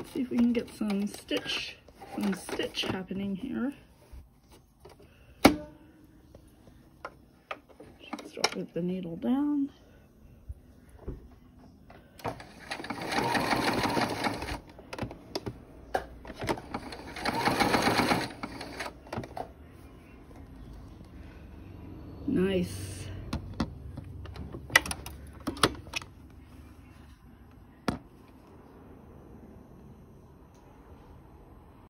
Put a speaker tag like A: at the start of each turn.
A: See if we can get some stitch happening here. Start with the needle down.